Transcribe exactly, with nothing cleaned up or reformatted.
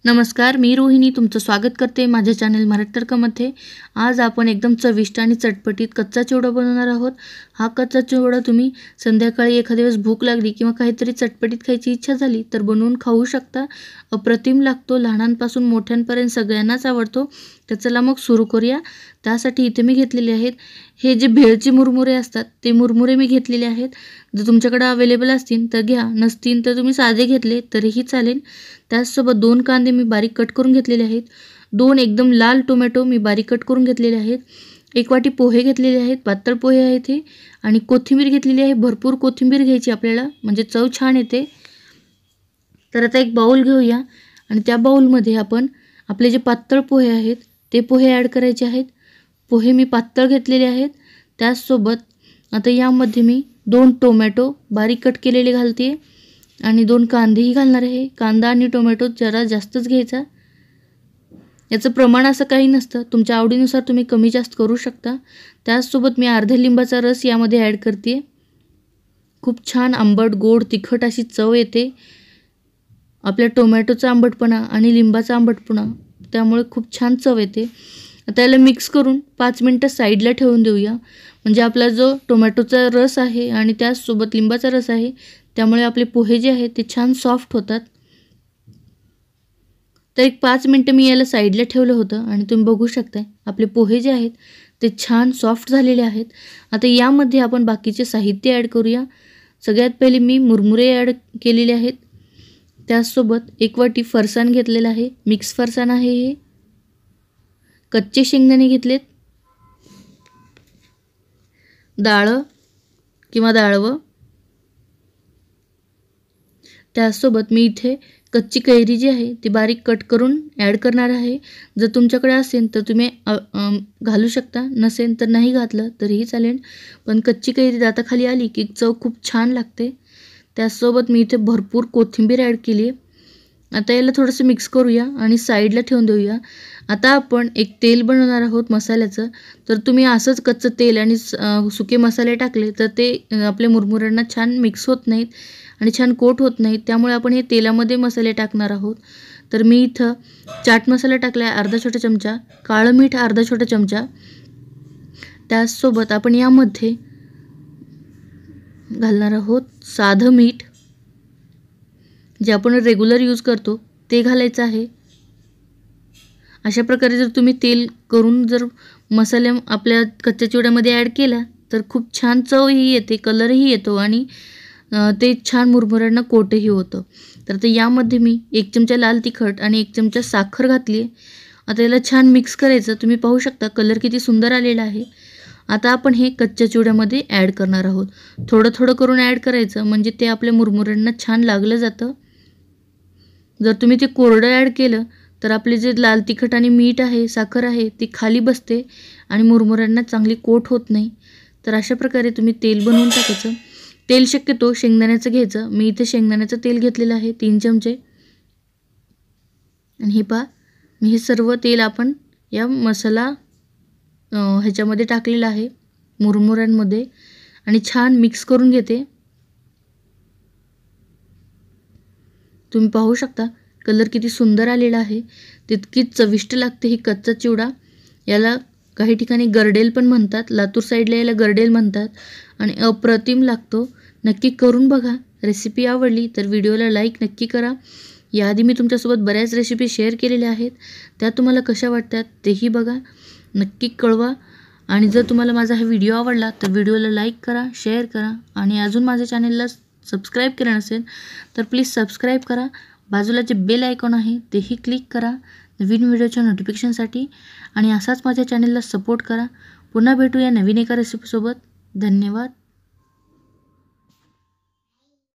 नमस्कार, मी रोहिणी तुमचं स्वागत करते माझ्या चॅनल मराठी तडकामध्ये। आज आपण एकदम चविष्ट आणि चटपटीत कच्चा चिवडा बनवणार आहोत। हा कच्चा चिवडा तुम्ही संध्याकाळी एखाद्या वेळेस भूक लागली किंवा काहीतरी चटपटीत खायची इच्छा झाली तर बनवून खाऊ शकता। अप्रतिम लागतो, लहानांपासून मोठ्यांपर्यंत सगळ्यांनाच आवडतो। तर चला मग सुरू करूया। त्यासाठी इथे मी घेतलेले आहेत हे जे भेळचे मुरमुरे असतात ते मुरमुरे मी घेतलेले आहेत। जर तुमच्याकडे अवेलेबल असतील तर घ्या, नसतील तर तुम्ही साधे घेतले तरीही चालेल। त्यासोबत दोन कांदे मी बारीक कट करून घेतलेले आहेत, दोन एकदम लाल टोमॅटो मी बारीक कट करून घेतलेले आहेत, एक वाटी पोहे घेतलेले आहेत, पातळ पोहे आहेत हे, आणि कोथिंबीर घेतलेली आहे। भरपूर कोथिंबीर घ्यायची आपल्याला म्हणजे चव छान येते। तर आता एक बाउल घेऊया आणि त्या बाउलमध्ये आपण आपले जे पातळ पोहे आहेत ते पोहे ॲड करायचे आहेत। पोहे मी पातळ घेतलेले आहेत। त्यासोबत आता यामध्ये मी दोन टोमॅटो बारीक कट केलेले घालते आणि दोन कांदेही घालणार आहे। कांदा आणि टोमॅटो जरा जास्तच घ्यायचा, याचं प्रमाण असं काही नसतं, तुमच्या आवडीनुसार तुम्ही कमी जास्त करू शकता। त्यासोबत मी अर्ध्या लिंबाचा रस यामध्ये ॲड करते। खूप छान आंबट गोड तिखट अशी चव येते आपल्या टोमॅटोचा आंबटपणा आणि लिंबाचा आंबटपणा, त्यामुळे खूप छान चव येते। आता याला मिक्स करून पाच मिनिटं साईडला ठेवून देऊया, म्हणजे आपला जो टोमॅटोचा रस आहे आणि त्यासोबत लिंबाचा रस आहे त्यामुळे आपले पोहे जे आहेत ते छान सॉफ्ट होतात। तर एक पाच मिनिटं मी याला साईडला ठेवलं होतं आणि तुम्ही बघू शकता आपले पोहे जे आहेत ते छान सॉफ्ट झालेले आहेत। आता यामध्ये आपण बाकीचे साहित्य ॲड करूया। सगळ्यात पहिले मी मुरमुरे ॲड केलेले आहेत, त्यासोबत एक वाटी फरसाण घेतलेला आहे, मिक्स फरसाण आहे हे, कच्चे शेंगदाणे घेतलेत, डाळ किंवा डाळवं, त्यासोबत मी इथे कच्ची कैरी जी आहे ती बारीक कट करून ॲड करणार आहे। जर तुमच्याकडे असेल तर तुम्ही घालू शकता, नसेल तर नाही घातलं तरीही चालेल, पण कच्ची कैरी दाताखाली आली की चव खूप छान लागते। त्यासोबत मी इथे भरपूर कोथिंबीर ॲड केली आहे। आता याला थोडंसं मिक्स करूया आणि साईडला ठेवून देऊया। आता आपण एक तेल बनवणार आहोत मसाल्याचं, तर तुम्ही असंच कच्चं तेल आणि सुके मसाले टाकले तर ते आपल्या मुरमुऱ्यांना छान मिक्स होत नाहीत आणि छान कोट होत नाहीत, त्यामुळे आपण हे तेलामध्ये मसाले टाकणार आहोत। तर मी इथं चाट मसाला टाकला आहे अर्धा छोटा चमचा, काळं मीठ अर्धा छोटा चमचा, त्यासोबत आपण यामध्ये घालणार आहोत साधं मीठ जे आपण रेग्युलर यूज करतो ते घालायचं आहे। अशा प्रकारे जर तुम्ही तेल करून जर मसाले आपल्या कच्च्या चिवड्यामध्ये ॲड केला तर खूप छान चवही येते, कलरही येतो आणि ते छान मुरमुऱ्यांना कोटही होतं। तर आता यामध्ये मी एक चमचा लाल तिखट आणि एक चमचा साखर घातली आहे। आता याला छान मिक्स करायचं, तुम्ही पाहू शकता कलर किती सुंदर आलेला आहे। आता आपण हे कच्च्या चिवड्यामध्ये ॲड करणार आहोत, थोडं थोडं करून ॲड करायचं म्हणजे ते आपल्या मुरमुऱ्यांना छान लागलं जातं। जर तुम्ही ते कोरडं ॲड केलं तर आपले जे लाल तिखट आणि मीठ आहे, साखर आहे ती खाली बसते आणि मुरमुऱ्यांना चांगली कोट होत नाही। तर अशा प्रकारे तुम्ही तेल बनवून टाकायचं। तेल शक्यतो शेंगदाण्याचं घ्यायचं, मी इथे शेंगदाण्याचं तेल घेतलेलं आहे तीन चमचे, आणि हे पहा मी हे सर्व तेल आपण या मसाला ह्याच्यामध्ये टाकलेला आहे मुरमुऱ्यांमध्ये आणि छान मिक्स करून घेते। तुम्ही पाहू शकता कलर किती सुंदर आलेला आहे, तितकीच चविष्ट लागते ही कच्चा चिवडा। याला काही ठिकाणी गर्डेल पण म्हणतात, लातूर साईडला याला गर्डेल म्हणतात आणि अप्रतिम लागतो। नक्की करून बघा। रेसिपी आवडली तर व्हिडिओला लाईक नक्की करा। याआधी मी तुमच्यासोबत बऱ्याच रेसिपी शेअर केलेल्या आहेत, त्या तुम्हाला कशा वाटतात तेही बघा, नक्की कळवा। आणि जर तुम्हाला माझा हा व्हिडिओ आवडला तर व्हिडिओला लाईक करा, शेअर करा आणि अजून माझ्या चॅनलला सबस्क्राईब केलं नसेल तर प्लीज सबस्क्राईब करा। बाजूला जे बेल आयकॉन आहे तेही क्लिक करा नवीन व्हिडिओच्या नोटिफिकेशनसाठी, आणि असाच माझ्या चॅनलला सपोर्ट करा। पुन्हा भेटूया नवीन एका रेसिपीसोबत। धन्यवाद।